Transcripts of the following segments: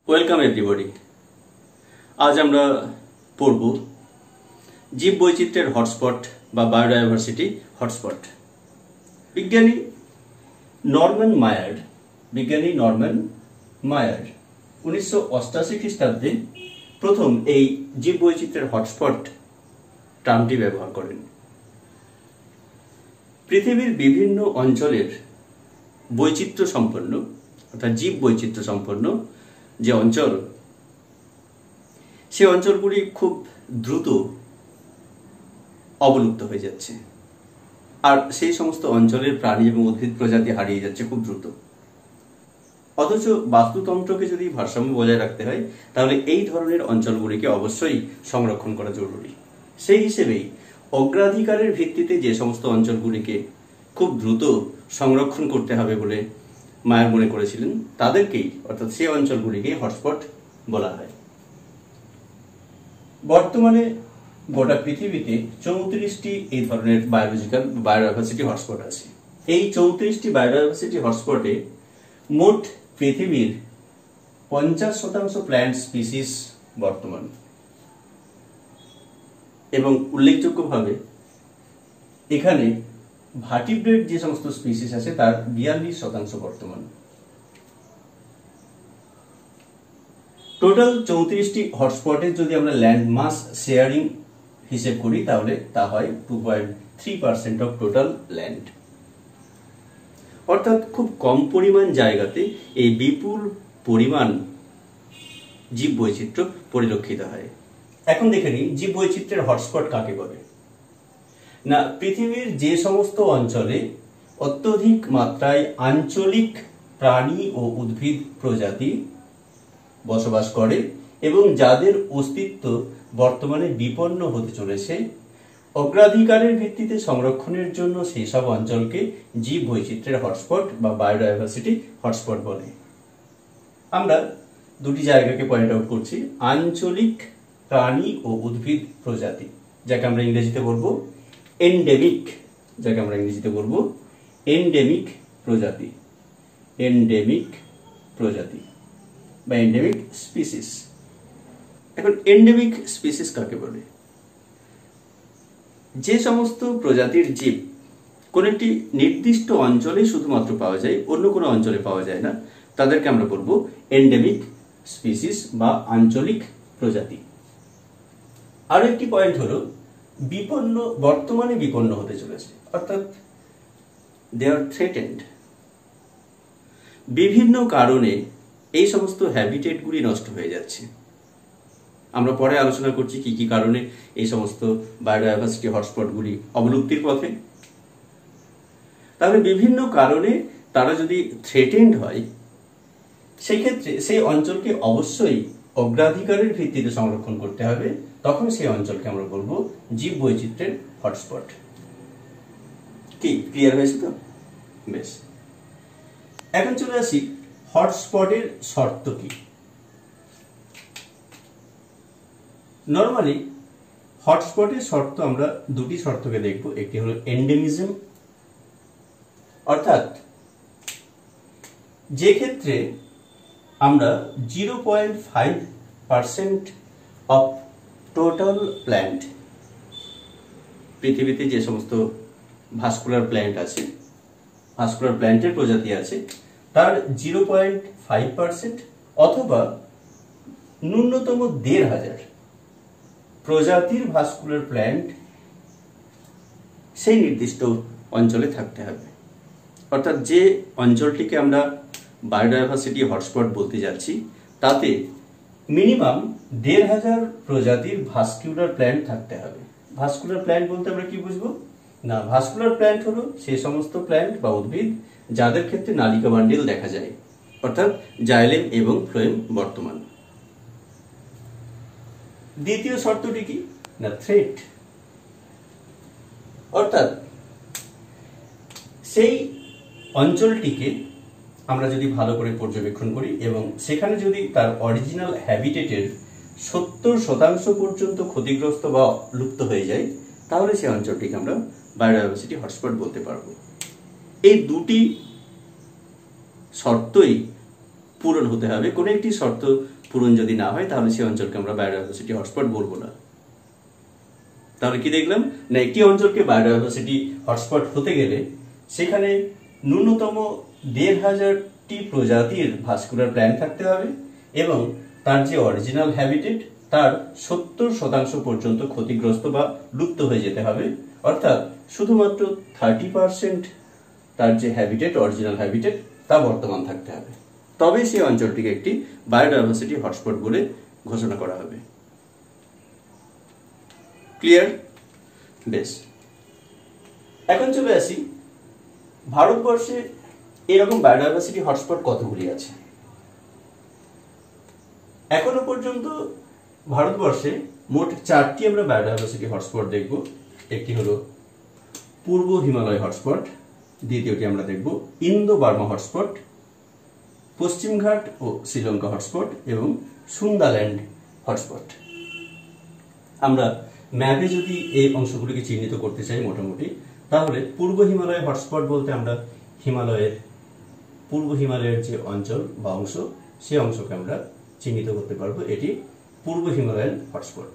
Welcome everybody. আজ আমরা পড়ব জীব বৈচিত্র্যের হটস্পট বা বায়োডাইভার্সিটি হটস্পট। বিজ্ঞানী নরম্যান মায়ার 1988 খ্রিস্টাব্দে প্রথম এই জীব বৈচিত্র্যের হটস্পট টার্মটি ব্যবহার করেন। পৃথিবীর বিভিন্ন অঞ্চলের বৈচিত্র্য সম্পন্ন অর্থাৎ জীব বৈচিত্র্য সম্পন্ন যে অঞ্চল, সে অঞ্চলগুলি খুব দ্রুত অবলুপ্ত হয়ে যাচ্ছে, আর সেই সমস্ত অঞ্চলের প্রাণী এবং উদ্ভিদ প্রজাতি হারিয়ে যাচ্ছে খুব দ্রুত। অথচ বাস্তুতন্ত্রকে যদি ভারসাম্য বজায় রাখতে হয়, তাহলে এই ধরনের অঞ্চলগুলিকে অবশ্যই সংরক্ষণ করা জরুরি। সেই হিসেবেই অগ্রাধিকারের ভিত্তিতে যে সমস্ত অঞ্চলগুলিকে খুব দ্রুত সংরক্ষণ করতে হবে বলে মায়ার মনে করেছিলেন, তাদেরকেই অর্থাৎ সেই অঞ্চলগুলিকে হটস্পট বলা হয়। বর্তমানে গোটা পৃথিবীতে 34টি এই ধরনের বায়োডাইভার্সিটি হটস্পট আছে। এই 34টি বায়োডাইভার্সিটি হটস্পটে মোট পৃথিবীর 50% প্ল্যান্ট স্পিসিস বর্তমান, এবং উল্লেখযোগ্যভাবে এখানে ভার্টিব্রেট যে সমস্ত স্পিসিস আছে তার 42% বর্তমান। টোটাল 34টি হটস্পটে যদি আমরা ল্যান্ড মাস শেয়ারিং হিসেব করি, তাহলে তা হয় 2.3% অফ টোটাল ল্যান্ড। অর্থাৎ খুব কম পরিমাণ জায়গাতে এই বিপুল পরিমাণ জীব বৈচিত্র্য পরিলক্ষিত হয়। এখন দেখে নিই জীব বৈচিত্র্যের হটস্পট কাকে বলে। না, পৃথিবীর যে সমস্ত অঞ্চলে অত্যধিক মাত্রায় আঞ্চলিক প্রাণী ও উদ্ভিদ প্রজাতি বসবাস করে এবং যাদের অস্তিত্ব বর্তমানে বিপন্ন হতে চলেছে, অগ্রাধিকারের ভিত্তিতে সংরক্ষণের জন্য সেই সব অঞ্চলকে জীব বৈচিত্র্যের হটস্পট বা বায়োডাইভার্সিটি হটস্পট বলে। আমরা দুটি জায়গাকে পয়েন্ট আউট করছি। আঞ্চলিক প্রাণী ও উদ্ভিদ প্রজাতি, যাকে আমরা ইংরেজিতে বলবো এন্ডেমিক, এন্ডেমিক প্রজাতি বা এন্ডেমিক স্পিসিস। এখন এন্ডেমিক স্পিসিস কাকে বলে? যে সমস্ত প্রজাতির জীব কোন একটি নির্দিষ্ট অঞ্চলে শুধুমাত্র পাওয়া যায়, অন্য কোনো অঞ্চলে পাওয়া যায় না, তাদেরকে আমরা বলবো এন্ডেমিক স্পিসিস বা আঞ্চলিক প্রজাতি। আরো একটি পয়েন্ট হলো বর্তমানে বিপন্ন হতে চলেছে, অর্থাৎ দে আর থ্রেটেন্ড। বিভিন্ন কারণে এই সমস্ত হ্যাবিটেটগুলি নষ্ট হয়ে যাচ্ছে। আমরা পরে আলোচনা করছি কি কি কারণে এই সমস্ত বায়োডাইভার্সিটি হটস্পটগুলি অবলুপ্তির পথে। তাহলে বিভিন্ন কারণে তারা যদি থ্রেটেন্ড হয়, সেই ক্ষেত্রে সেই অঞ্চলকে অবশ্যই অগ্রাধিকারের ভিত্তিতে সংরক্ষণ করতে হবে। তখন সেই অঞ্চলকে আমরা বলবো জীব বৈচিত্র্যের হটস্পট। কি ক্লিয়ার হয়েছে তো? বেশ, এখন চলে আসি হটস্পটের শর্ত কি। নরমালি হটস্পটের শর্ত আমরা দুটি শর্তকে দেখব। একটি হলো এন্ডেমিজম, অর্থাৎ যে ক্ষেত্রে আমরা 0.5% অফ টোটাল প্ল্যান্ট, পৃথিবীতে যে সমস্ত ভাস্কুলার প্ল্যান্টের প্রজাতি আছে, তার 0.5% অথবা ন্যূনতম 1,500 প্রজাতির ভাস্কুলার প্ল্যান্ট সেই নির্দিষ্ট অঞ্চলে থাকতে হবে। অর্থাৎ যে অঞ্চলটিকে আমরা বায়োডাইভার্সিটি হটস্পট বলতে যাচ্ছি, তাতে মিনিমাম 1,500 প্রজাতির ভাস্কুলার প্ল্যান্ট থাকতে হবে। ভাস্কুলার প্ল্যান্ট বলতে আমরা কি বুঝবো? না, ভাস্কুলার প্ল্যান্ট হলো সেই সমস্ত প্ল্যান্ট বা উদ্ভিদ যাদের ক্ষেত্রে নালিকা বান্ডিল দেখা যায়, অর্থাৎ জাইলেম এবং ফ্লোয়েম বর্তমান। দ্বিতীয় শর্তটি কি? না, থ্রেট, অর্থাৎ সেই অঞ্চলটিকে আমরা যদি ভালো করে পর্যবেক্ষণ করি এবং সেখানে যদি তার অরিজিনাল হ্যাবিটেটের 70% পর্যন্ত ক্ষতিগ্রস্ত বা লুপ্ত হয়ে যায়, তাহলে সেই অঞ্চলটিকে আমরা বায়োডাইভার্সিটি হটস্পট বলতে পারবো। এই দুটি শর্তই পূরণ হতে হবে। কোনো একটি শর্ত পূরণ যদি না হয় তাহলে সেই অঞ্চলকে আমরা বায়োডাইভার্সিটি হটস্পট বলবো না। তাহলে কি দেখলাম না, একটি অঞ্চলকে বায়োডাইভার্সিটি হটস্পট হতে গেলে সেখানে ন্যূনতম ১,৫০০টি প্রজাতির ভাস্কুলার প্ল্যান্ট থাকতে হবে এবং তার যে অরিজিনাল হ্যাবিটেট তার ৭০% পর্যন্ত ক্ষতিগ্রস্ত বা লুপ্ত হয়ে যেতে হবে, অর্থাৎ শুধুমাত্র 30% তার যে হ্যাবিটেট, অরিজিনাল হ্যাবিটেট, তা বর্তমান থাকতে হবে। তবে সেই অঞ্চলটিকে একটি বায়োডাইভার্সিটি হটস্পট বলে ঘোষণা করা হবে। ক্লিয়ার? বেশ, এখন চলে আসি ভারতবর্ষে এরকম বায়োডাইভার্সিটি হটস্পট কতগুলি আছে। এখনো পর্যন্ত ভারতবর্ষে মোট 4টি আমরা বায়োডাইভার্সিটি হটস্পট দেখব। একটি হলো পূর্ব হিমালয় হটস্পট, দ্বিতীয়টি আমরা দেখব ইন্দো বার্মা হটস্পট, পশ্চিমঘাট ও শ্রীলঙ্কা হটস্পট এবং সুন্দাল্যান্ড হটস্পট। আমরা ম্যাপে যদি এই অংশগুলিকে চিহ্নিত করতে চাই মোটামুটি, তাহলে পূর্ব হিমালয় হটস্পট বলতে আমরা পূর্ব হিমালয়ের যে অঞ্চল বা অংশ, সেই অংশকে আমরা চিহ্নিত করতে পারবো, এটি পূর্ব Himalayan hotspot.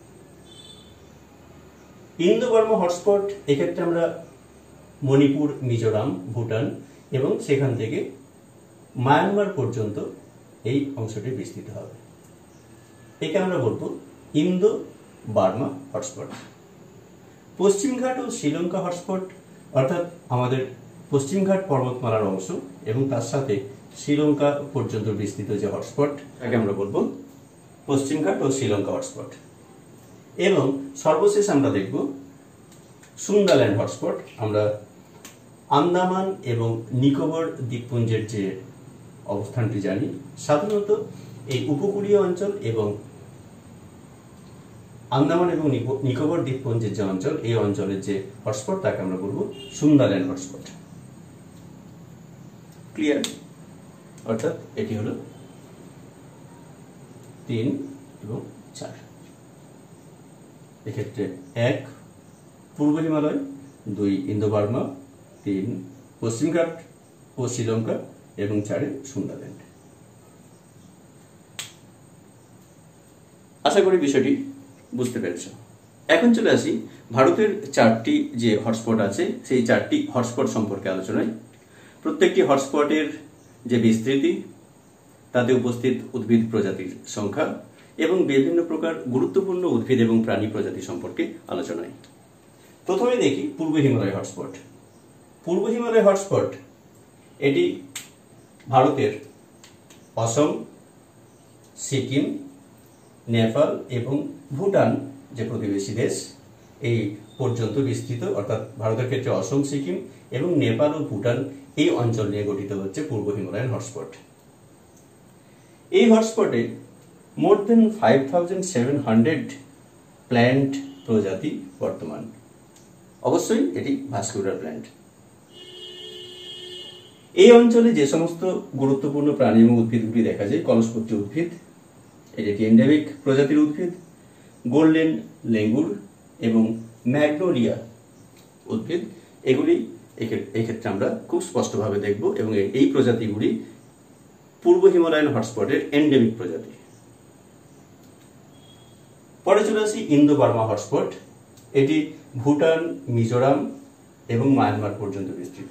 Indo Burma hotspot, এক্ষেত্রে আমরা মণিপুর, মিজোরাম, ভুটান এবং সেখান থেকে মায়ানমার পর্যন্ত এই অংশটি বিস্তৃত হবে, একে আমরা বলবো ইন্দো বার্মা হটস্পট। পশ্চিমঘাট ও শ্রীলঙ্কা হটস্পট, অর্থাৎ আমাদের পশ্চিমঘাট পর্বতমালার অংশ এবং তার সাথে শ্রীলঙ্কা পর্যন্ত বিস্তৃত যে হটস্পট, তাকে আমরা বলবো পশ্চিমঘাট ও শ্রীলঙ্কা হটস্পট। এবং সর্বশেষ আমরা দেখব সুন্দাল্যান্ড হটস্পট। আমরা আন্দামান এবং নিকোবর দ্বীপপুঞ্জের যে অবস্থানটি জানি, সাধারণত এই উপকূলীয় অঞ্চল এবং আন্দামান এবং নিকোবর দ্বীপপুঞ্জের যে অঞ্চল, এই অঞ্চলের যে হটস্পট তাকে আমরা বলবো সুন্দাল্যান্ড হটস্পট। ক্লিয়ার? অর্থাৎ এটি হলো 3 এবং 4। এক্ষেত্রে 1 পূর্ব হিমালয়, 2 ইন্দো বার্মা, 3 পশ্চিমঘাট ও শ্রীলঙ্কা এবং 4 সুন্দাল্যান্ড। আশা করি বিষয়টি বুঝতে পেরেছ। এখন চলে আসি ভারতের 4টি যে হটস্পট আছে সেই 4টি হটস্পট সম্পর্কে আলোচনায়। প্রত্যেকটি হটস্পটের যে বিস্তৃতি, তাতে উপস্থিত উদ্ভিদ প্রজাতির সংখ্যা এবং বিভিন্ন প্রকার গুরুত্বপূর্ণ উদ্ভিদ এবং প্রাণী প্রজাতি সম্পর্কে আলোচনায়। প্রথমে দেখি পূর্ব হিমালয় হটস্পট। পূর্ব হিমালয় হটস্পট এটি ভারতের অসম, সিকিম, নেপাল এবং ভুটান যে প্রতিবেশী দেশ, এই পর্যন্ত বিস্তৃত, অর্থাৎ ভারতের ক্ষেত্রে অসম, সিকিম এবং নেপাল ও ভুটান এই অঞ্চল নিয়ে গঠিত হচ্ছে পূর্ব হিমালয়ান হটস্পট। এই হটস্পটে মোর দেন 5700 প্ল্যান্ট প্রজাতি বর্তমান। অবশ্যই এটি ভাস্কুলার প্ল্যান্ট। এই অঞ্চলে যে সমস্ত গুরুত্বপূর্ণ প্রাণী এবং উদ্ভিদগুলি দেখা যায়, কলসপত্রী উদ্ভিদ, এটি এন্ডেমিক প্রজাতির উদ্ভিদ, গোল্ডেন লেঙ্গুর এবং ম্যাগনোলিয়া উদ্ভিদ, এগুলি এক্ষেত্রে আমরা খুব স্পষ্টভাবে দেখব এবং এই প্রজাতিগুলি পূর্ব হিমালয়ান হটস্পটের এন্ডেমিক প্রজাতি। পরে চলে আসি ইন্দো বার্মা হটস্পট। এটি ভুটান, মিজোরাম এবং মায়ানমার পর্যন্ত বিস্তৃত।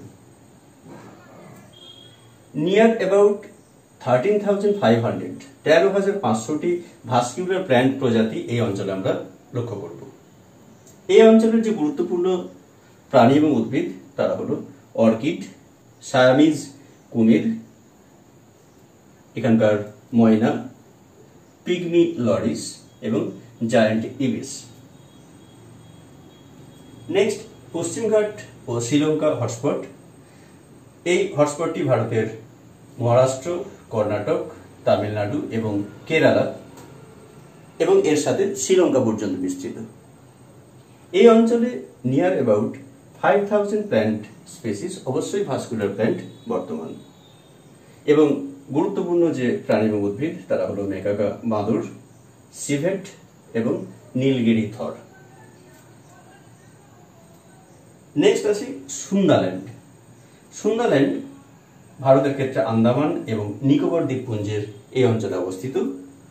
নিয়ার অ্যাবাউট 13,500 ভাস্কুলার প্ল্যান্ট প্রজাতি এই অঞ্চলে আমরা লক্ষ্য করব। এই অঞ্চলের যে গুরুত্বপূর্ণ প্রাণী এবং উদ্ভিদ তারা হলো অর্কিড, সায়ামিজ কুমির, এখানকার ময়না, পিগমি লরিস এবং জায়ান্ট ইবিস। নেক্সট পশ্চিমঘাট ও শ্রীলঙ্কা হটস্পট। এই হটস্পটটি ভারতের মহারাষ্ট্র, কর্ণাটক, তামিলনাড়ু এবং কেরালা এবং এর সাথে শ্রীলঙ্কা পর্যন্ত বিস্তৃত। এই অঞ্চলে নিয়ার অ্যাবাউট 5000 প্ল্যান্ট স্পেসিস, অবশ্যই ভাস্কুলার প্ল্যান্ট বর্তমান। এবং গুরুত্বপূর্ণ যে প্রাণী এবং উদ্ভিদ তারা হলো মেকাকা বাঁদর, সিভেট এবং নীলগিরি থর। নেক্সট আছে সুন্দাল্যান্ড। সুন্দাল্যান্ড ভারতের ক্ষেত্রে আন্দামান এবং নিকোবর দ্বীপপুঞ্জের এই অঞ্চলে অবস্থিত।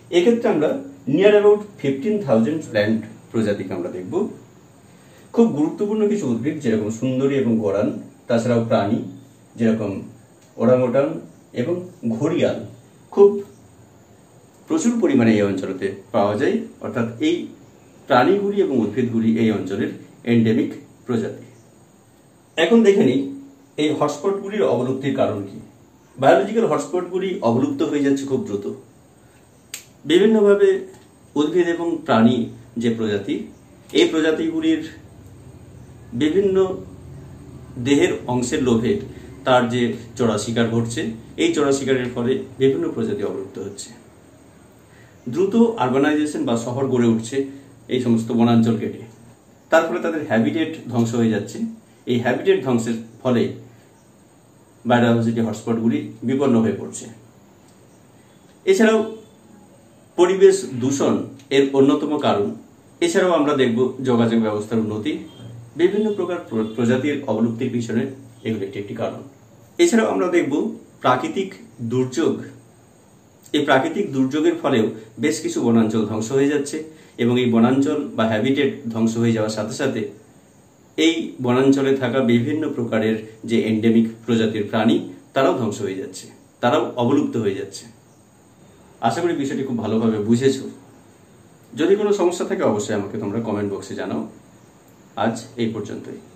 এক্ষেত্রে আমরা নিয়ার অ্যাবাউট 15,000 প্ল্যান্ট প্রজাতিকে আমরা দেখব। খুব গুরুত্বপূর্ণ কিছু উদ্ভিদ যেরকম সুন্দরী এবং গরান, তাছাড়াও প্রাণী যেরকম ওরাংওটাং এবং ঘড়িয়াল খুব প্রচুর পরিমাণে এই অঞ্চলেতে পাওয়া যায়। অর্থাৎ এই প্রাণীগুলি এবং উদ্ভিদগুলি এই অঞ্চলের এন্ডেমিক প্রজাতি। এখন দেখে নিই এই হটস্পটগুলির অবলুপ্তির কারণ কি। বায়োলজিক্যাল হটস্পটগুলি অবলুপ্ত হয়ে যাচ্ছে খুব দ্রুত। বিভিন্নভাবে উদ্ভিদ এবং প্রাণী যে প্রজাতি, এই প্রজাতিগুলির বিভিন্ন দেহের অংশের লোভে তার যে চড়া শিকার ঘটছে, এই চড়া শিকারের ফলে বিভিন্ন প্রজাতি অবলুপ্ত হচ্ছে। দ্রুত আরবানাইজেশন বা শহর গড়ে উঠছে এই সমস্ত বনাঞ্চল কেটে, তার ফলে তাদের হ্যাবিটেট ধ্বংস হয়ে যাচ্ছে। এই হ্যাবিটেট ধ্বংসের ফলে বায়োডাইভার্সিটি হটস্পটগুলি বিপন্ন হয়ে পড়ছে। এছাড়াও পরিবেশ দূষণ এর অন্যতম কারণ। এছাড়াও আমরা দেখব যোগাযোগ ব্যবস্থার উন্নতি, বিভিন্ন প্রকার প্রজাতির অবলুপ্তির পিছনে এগুলো একটি কারণ। এছাড়াও আমরা দেখব প্রাকৃতিক দুর্যোগ। এই প্রাকৃতিক দুর্যোগের ফলেও বেশ কিছু বনাঞ্চল ধ্বংস হয়ে যাচ্ছে এবং এই বনাঞ্চল বা হ্যাবিটেট ধ্বংস হয়ে যাওয়ার সাথে সাথে এই বনাঞ্চলে থাকা বিভিন্ন প্রকারের যে এন্ডেমিক প্রজাতির প্রাণী তারাও ধ্বংস হয়ে যাচ্ছে, তারাও অবলুপ্ত হয়ে যাচ্ছে। আশা করি বিষয়টি খুব ভালোভাবে বুঝেছো। যদি কোনো সমস্যা থাকে অবশ্যই আমাকে তোমরা কমেন্ট বক্সে জানাও। আজ এই পর্যন্তই।